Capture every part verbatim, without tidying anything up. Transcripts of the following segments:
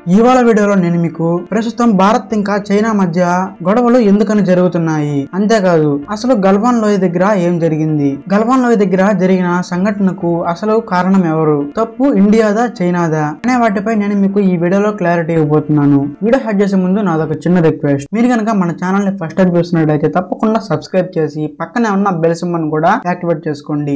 ఇవాళ వీడియోలో నేను మీకు ప్రస్తుతం భారత్ ఇంకా చైనా మధ్య గొడవలు ఎందుకని జరుగుతున్నాయి, అంతేకాదు అసలు గల్వాన్ లోయ దగ్గర ఏం జరిగింది, గల్వాన్ లోయ దగ్గర జరిగిన సంఘటనకు అసలు కారణం ఎవరు, తప్పు ఇండియాదా చైనాదా అనే వాటిపై నేను మీకు ఈ వీడియోలో క్లారిటీ ఇవ్వబోతున్నాను. వీడియో స్టార్ట్ చేసే ముందు నాదొక చిన్న రిక్వెస్ట్, మీరు కనుక మన ఛానల్ ని ఫస్ట్ టైం చూస్తున్నట్లయితే తప్పకుండా సబ్స్క్రైబ్ చేసి పక్కనే ఉన్న బెల్ సింబల్ కూడా యాక్టివేట్ చేసుకోండి.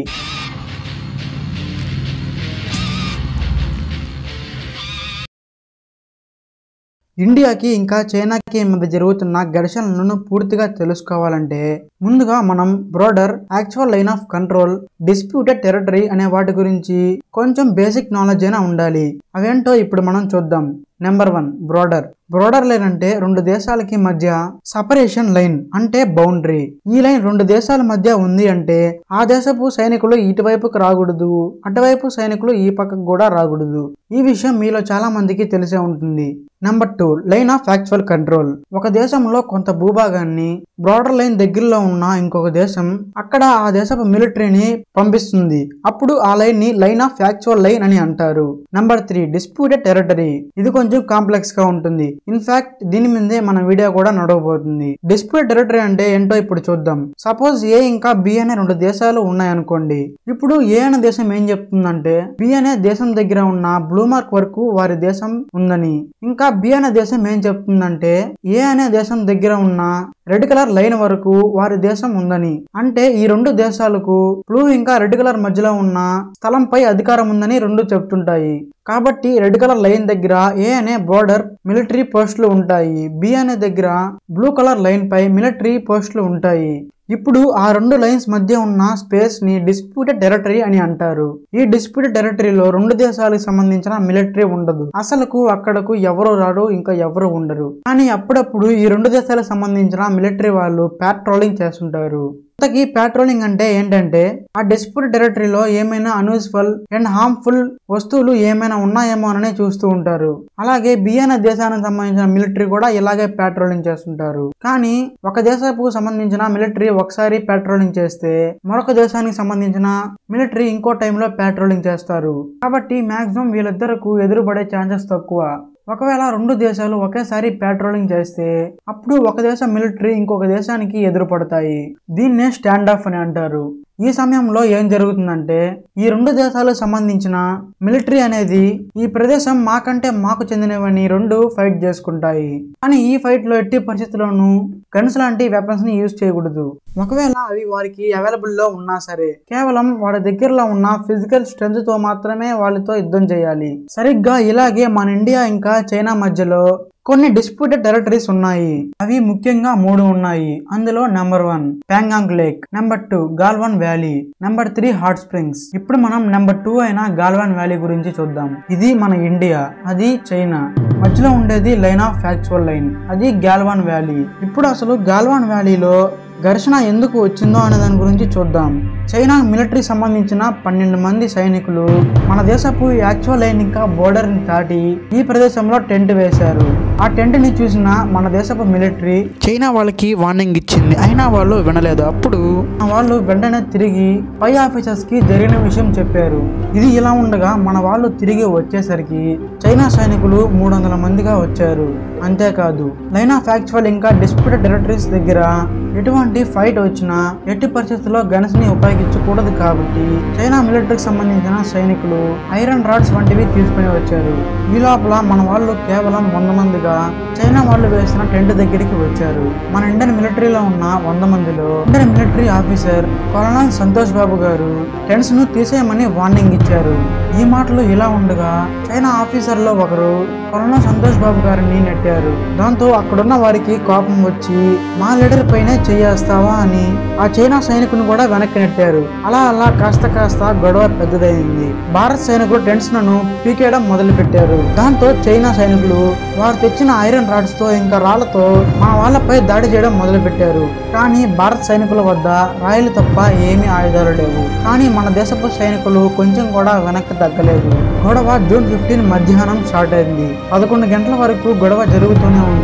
ఇండియాకి ఇంకా చైనాకి మధ్య జరుగుతున్న ఘర్షణలను పూర్తిగా తెలుసుకోవాలంటే ముందుగా మనం border, actual line of control, disputed territory అనే వాటి గురించి కొంచెం బేసిక్ నాలెడ్జ్ అయినా ఉండాలి. అవేంటో ఇప్పుడు మనం చూద్దాం. Number one, border. Border line అంటే రెండు దేశాలకి మధ్య సపరేషన్ లైన్ అంటే బౌండరీ. ఈ లైన్ రెండు దేశాల మధ్య ఉంది అంటే ఆ దేశపు సైనికులు ఇటువైపుకు రాకూడదు, అటువైపు సైనికులు ఈ పక్కకు కూడా రాకూడదు. ఈ విషయం మీలో చాలా మందికి తెలిసే ఉంటుంది. Number two, line of actual control. ఒక దేశంలో కొంత భూభాగాన్ని బ్రాడర్ లైన్ దగ్గరలో ఉన్న ఇంకొక దేశం అక్కడ ఆ దేశపు మిలిటరీని పంపిస్తుంది. అప్పుడు ఆ లైన్ ని లైన్ ఆఫ్ యాక్చువల్ లైన్ అని అంటారు. Number three, disputed territory. ఇది కొంచెం కాంప్లెక్స్ గా ఉంటుంది. ఇన్ఫాక్ట్ దీని మీదే మన వీడియో కూడా నడవబోతుంది. డిస్ప్యూటెడ్ టెరిటరీ అంటే ఏంటో ఇప్పుడు చూద్దాం. సపోజ్ ఏ ఇంకా బి అనే రెండు దేశాలు ఉన్నాయనుకోండి. ఇప్పుడు ఏ అనే దేశం ఏం చెప్తుందంటే బి అనే దేశం దగ్గర ఉన్న బ్లూ మార్క్ వరకు వారి దేశం ఉందని, ఇంకా బి అనే దేశం ఏం చెప్తుందంటే ఏ అనే దేశం దగ్గర ఉన్న రెడ్ కలర్ లైన్ వరకు వారి దేశం ఉందని. అంటే ఈ రెండు దేశాలకు బ్లూ ఇంకా రెడ్ కలర్ మధ్యలో ఉన్న స్థలంపై అధికారం ఉందని రెండు చెప్తుంటాయి. కాబట్టి రెడ్ కలర్ లైన్ దగ్గర ఏ అనే బోర్డర్ మిలిటరీ పోస్టులు ఉంటాయి, బి అనే దగ్గర బ్లూ కలర్ లైన్ పై మిలిటరీ పోస్టులు ఉంటాయి. ఇప్పుడు ఆ రెండు లైన్స్ మధ్య ఉన్న స్పేస్ ని డిస్ప్యూటెడ్ టెరిటరీ అని అంటారు. ఈ డిస్ప్యూటెడ్ టెరిటరీలో రెండు దేశాలకు సంబంధించిన మిలిటరీ ఉండదు. అసలుకు అక్కడకు ఎవరు రారు, ఇంకా ఎవరు ఉండరు. కానీ అప్పుడప్పుడు ఈ రెండు దేశాలకు సంబంధించిన మిలిటరీ వాళ్ళు పాట్రోలింగ్ చేస్తుంటారు. ఇంతకీ పాట్రోలింగ్ అంటే ఏంటంటే ఆ డిస్ప్యూటెడ్ టెరిటరీలో ఏమైనా అన్యూజువల్ అండ్ హార్మ్ఫుల్ వస్తువులు ఏమైనా ఉన్నాయేమో అని చూస్తూ ఉంటారు. అలాగే బి అనే దేశానికి సంబంధించిన మిలిటరీ కూడా ఇలాగే పాట్రోలింగ్ చేస్తుంటారు. కానీ ఒక దేశపు సంబంధించిన మిలిటరీ ఒకసారి పాట్రోలింగ్ చేస్తే మరొక దేశానికి సంబంధించిన మిలిటరీ ఇంకో టైంలో పాట్రోలింగ్ చేస్తారు. కాబట్టి మాక్సిమం వీళ్ళిద్దరకు ఎదురుపడే ఛాన్సెస్ తక్కువ. ఒకవేళ రెండు దేశాలు ఒకేసారి పాట్రోలింగ్ చేస్తే అప్పుడు ఒక దేశం మిలిటరీ ఇంకొక దేశానికి ఎదురుపడతాయి. దీన్నే స్టాండ్ ఆఫ్ అని అంటారు. ఈ సమయంలో ఏం జరుగుతుందంటే ఈ రెండు దేశాలకు సంబంధించిన మిలిటరీ అనేది ఈ ప్రదేశం మాకంటే మాకు చెందినవని రెండు ఫైట్ చేసుకుంటాయి. కానీ ఈ ఫైట్ లో ఎట్టి పరిస్థితుల్లోనూ గన్స్ లాంటి వెపన్స్ ని యూజ్ చేయకూడదు. ఒకవేళ అవి వారికి అవైలబుల్ లో ఉన్నా సరే కేవలం వాడి దగ్గరలో ఉన్న ఫిజికల్ స్ట్రెంత్ తో మాత్రమే వాళ్ళతో యుద్ధం చేయాలి. సరిగ్గా ఇలాగే మన ఇండియా ఇంకా చైనా మధ్యలో కొన్ని డిస్ప్యూటెడ్ టెరిటరీస్ ఉన్నాయి. అవి ముఖ్యంగా మూడు ఉన్నాయి. అందులో number one Pangong lake, number two Galwan valley, number three hot springs. ఇప్పుడు మనం నెంబర్ టూ అయిన గాల్వాన్ వ్యాలీ గురించి చూద్దాం. ఇది మన ఇండియా, అది చైనా. మధ్యలో ఉండేది లైన్ ఆఫ్ యాక్చువల్ లైన్, అది గాల్వాన్ వ్యాలీ. ఇప్పుడు అసలు గాల్వాన్ వ్యాలీలో ఘర్షణ ఎందుకు వచ్చిందో అనే దాని గురించి చూద్దాం. చైనా మిలిటరీ సంబంధించిన పన్నెండు మంది సైనికులు మన దేశపు యాక్చువల్ లైన్ ఇంకా బోర్డర్ ని దాటి ఈ ప్రదేశంలో టెంట్ వేశారు. ఆ టెంట్ ని చూసిన మన దేశపు మిలిటరీ చైనా వాళ్ళకి వార్నింగ్ ఇచ్చింది, అయినా వాళ్ళు వినలేదు. అప్పుడు వాళ్ళు వెంటనే తిరిగి పై ఆఫీసర్స్ కి జరిగిన విషయం చెప్పారు. ఇది ఇలా ఉండగా మన వాళ్ళు తిరిగి వచ్చేసరికి చైనా సైనికులు మూడు వందల మందిగా వచ్చారు. అంతేకాదు లైన్ ఆఫ్ యాక్చువల్ ఇంకా డిస్ప్యూటెడ్ టెరిటరీస్ దగ్గర ఎటువంటి ఫైట్ వచ్చినా ఎట్టి పరిస్థితుల్లో గన్స్ ని ఉపయోగించకూడదు. కాబట్టి చైనా మిలిటరీకి సంబంధించిన సైనికులు ఐరన్ రాడ్స్ వంటివి తీసుకుని వచ్చారు. ఈ లోపల మన వాళ్ళు కేవలం వంద మందిగా చైనా వాళ్ళు వేసిన టెంట్ దగ్గరికి వచ్చారు. మన ఇండియన్ మిలిటరీలో ఉన్న వంద మందిలో Indian military officer colonel Santosh Babu garu tents ను తీసేయమని వార్నింగ్ ఇచ్చారు. ఈ మాటలు ఇలా ఉండగా చైనా ఆఫీసర్ లో ఒకరు కొలనల్ సంతోష్ బాబు గారిని నెట్టారు. దాంతో అక్కడున్న వారికి కోపం వచ్చి మా లీడర్ పైనే చేయేస్తావా అని ఆ చైనా సైనికుని కూడా వెనక్కి నెట్టారు. అలా అలా కాస్త కాస్త గొడవ పెద్దదైంది. భారత్ సైనికులు టెంట్స్ ను పీకేయడం మొదలు పెట్టారు. దాంతో చైనా సైనికులు వారు తెచ్చిన ఐరన్ రాడ్స్ తో ఇంకా రాళ్లతో మా వాళ్ళపై దాడి చేయడం మొదలు పెట్టారు. కానీ భారత్ సైనికుల వద్ద రాయలు తప్ప ఏమీ ఆయుధాలు లేవు. కానీ మన దేశపు సైనికులు కొంచెం కూడా వెనక్కి తగ్గలేదు. గొడవ జూన్ ఫిఫ్టీన్ మధ్యాహ్నం స్టార్ట్ అయింది. పదకొండు గంటల వరకు గొడవ జరుగుతూనే ఉంది.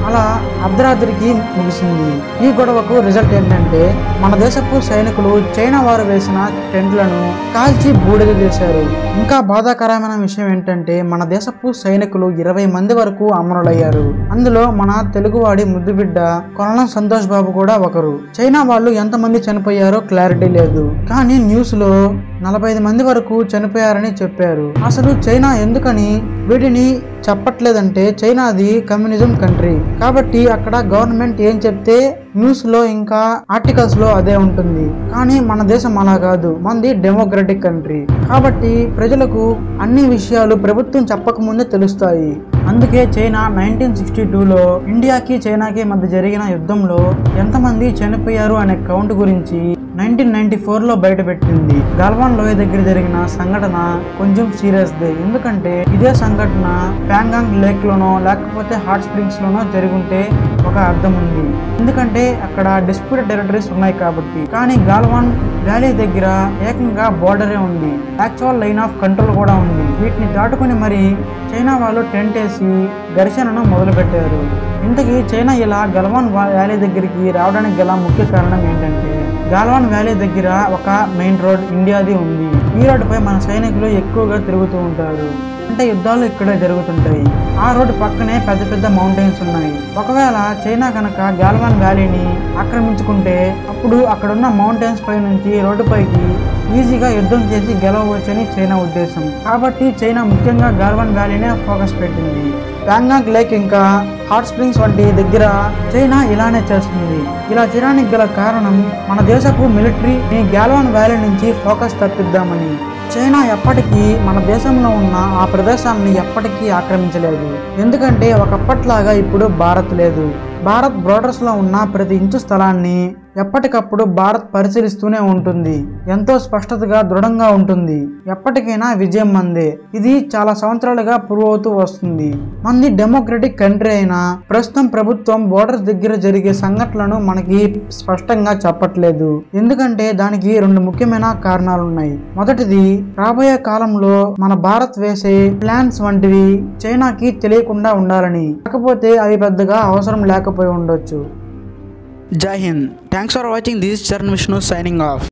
అలా అర్ధరాత్రికి ముగిసింది. ఈ గొడవకు రిజల్ట్ ఏంటంటే మన దేశపు సైనికులు చైనా వారు వేసిన టెంట్లను కాల్చి బూడిద చేశారు. ఇంకా బాధాకరమైన విషయం ఏంటంటే మన దేశపు సైనికులు ఇరవై మంది వరకు అమరులయ్యారు. అందులో మన తెలుగువాడి ముద్దుబిడ్డ కొనలం సంతోష్ బాబు కూడా ఒకరు. చైనా వాళ్ళు ఎంతమంది చనిపోయారో క్లారిటీ లేదు, కానీ న్యూస్ లో నలభై ఐదు మంది వరకు చనిపోయారని చెప్పారు. అసలు చైనా ఎందుకని వీటిని చెప్పట్లేదంటే చైనాది కమ్యూనిజం కంట్రీ కాబట్టి అక్కడ గవర్నమెంట్ ఏం చెప్తే న్యూస్ లో ఇంకా ఆర్టికల్స్ లో అదే ఉంటుంది. కానీ మన దేశం అలా కాదు, మనది డెమోక్రటిక్ కంట్రీ కాబట్టి ప్రజలకు అన్ని విషయాలు ప్రభుత్వం చెప్పకముందే తెలుస్తాయి. అందుకే చైనా నైన్టీన్ సిక్స్టీ టూలో ఇండియాకి చైనాకి మధ్య జరిగిన యుద్ధంలో ఎంతమంది చనిపోయారు అనే కౌంట్ గురించి నైన్టీన్ నైన్టీ ఫోర్ లో బయటపెట్టింది. గల్వాన్ లోయ దగ్గర జరిగిన సంఘటన కొంచెం సీరియస్ దే, ఎందుకంటే ఇదే సంఘటన ప్యాంగాంగ్ లేక్ లోనో లేకపోతే హాట్ స్ప్రింగ్స్ లోనో జరుగుంటే ఒక అర్థం ఉంది, ఎందుకంటే అక్కడ డిస్ప్యూటెడ్ టెరిటరీస్ ఉన్నాయి కాబట్టి. కానీ గాల్వాన్ వ్యాలీ దగ్గర ఏకంగా బోర్డరే ఉంది, యాక్చువల్ లైన్ ఆఫ్ కంట్రోల్ కూడా ఉంది. వీటిని దాటుకుని మరి చైనా వాళ్ళు టెంట్ వేసి ఘర్షణను మొదలు పెట్టారు. ఇంతకీ చైనా ఇలా గల్వాన్ వ్యాలీ దగ్గరికి రావడానికి గల ముఖ్య కారణం ఏంటంటే గాల్వాన్ వ్యాలీ దగ్గర ఒక మెయిన్ రోడ్ ఇండియాది ఉంది. ఈ రోడ్డుపై మన సైనికులు ఎక్కువగా తిరుగుతూ ఉంటారు, అంటే యుద్ధాలు ఇక్కడే జరుగుతుంటాయి. ఆ రోడ్డు పక్కనే పెద్ద పెద్ద మౌంటైన్స్ ఉన్నాయి. ఒకవేళ చైనా కనుక గాల్వాన్ వ్యాలీని ఆక్రమించుకుంటే అప్పుడు అక్కడున్న మౌంటైన్స్ పై నుంచి రోడ్డుపైకి ఈజీగా యుద్ధం చేసి గెలవవచ్చని చైనా ఉద్దేశం. కాబట్టి చైనా ముఖ్యంగా గాల్వాన్ వ్యాలీనే ఫోకస్ పెట్టింది. ప్యాంగాంగ్ లేక్ ఇంకా హాట్ స్ప్రింగ్స్ వంటి దగ్గర చైనా ఇలానే చేస్తుంది. ఇలా చేయడానికి గల కారణం మన దేశపు మిలిటరీ గాల్వాన్ వ్యాలీ నుంచి ఫోకస్ తప్పిద్దామని. చైనా ఎప్పటికీ మన దేశంలో ఉన్న ఆ ప్రదేశాన్ని ఎప్పటికీ ఆక్రమించలేదు, ఎందుకంటే ఒకప్పట్లాగా ఇప్పుడు భారత్ లేదు. భారత్ బోర్డర్స్ లో ఉన్న ప్రతి ఇంచు స్థలాన్ని ఎప్పటికప్పుడు భారత్ పరిశీలిస్తూనే ఉంటుంది, ఎంతో స్పష్టతగా దృఢంగా ఉంటుంది. ఎప్పటికైనా విజయం మందే. ఇది చాలా సంవత్సరాలుగా ప్రూవ్ అవుతూ వస్తుంది. మంది డెమోక్రటిక్ కంట్రీ అయినా ప్రస్తుతం ప్రభుత్వం బోర్డర్స్ దగ్గర జరిగే సంఘటనలను మనకి స్పష్టంగా చెప్పట్లేదు, ఎందుకంటే దానికి రెండు ముఖ్యమైన కారణాలు ఉన్నాయి. మొదటిది, రాబోయే కాలంలో మన భారత్ వేసే ప్లాన్స్ వంటివి చైనాకి తెలియకుండా ఉండాలని, కాకపోతే అవి పెద్దగా అవసరం లేకపోయి ఉండొచ్చు. Jai Hind. Thanks for watching. This is Charan Vishnu signing off.